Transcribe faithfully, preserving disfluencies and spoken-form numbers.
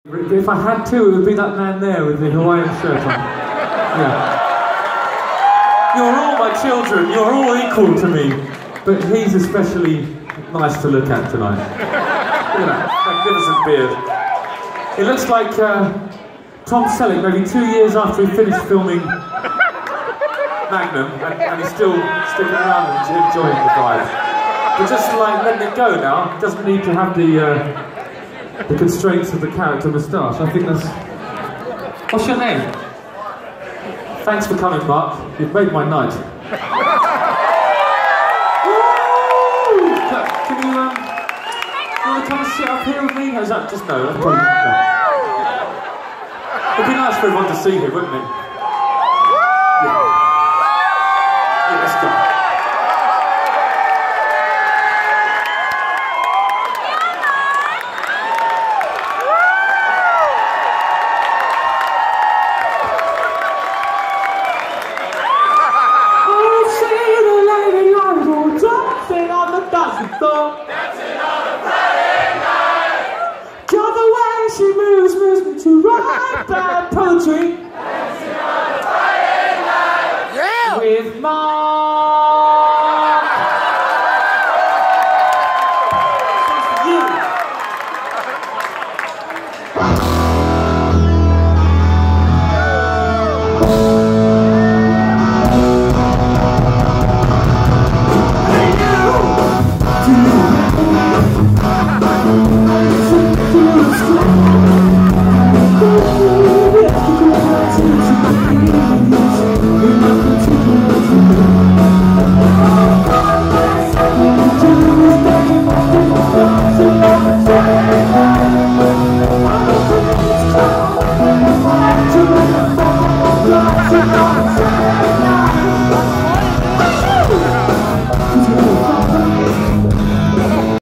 If I had to, it would be that man there with the Hawaiian shirt on. Yeah. You're all my children, you're all equal to me. But he's especially nice to look at tonight. Look at that magnificent beard. It looks like uh, Tom Selleck, maybe two years after he finished filming Magnum, and, and he's still sticking around and enjoying the vibe. But just like letting it go now, he doesn't need to have the uh, the constraints of the character moustache. I think that's... What's your name? Thanks for coming, Mark. You've made my night. Woo! Can you, um... you want to come and sit up here with me? Is that just no? That's probably, no. It'd be nice for everyone to see him, wouldn't it? Yeah. Yeah, let's go. Dancing on a Friday night. You're the way she moves, moves me to write bad poetry. Dancing on a Friday night. Yeah. With Mark. This one's for you.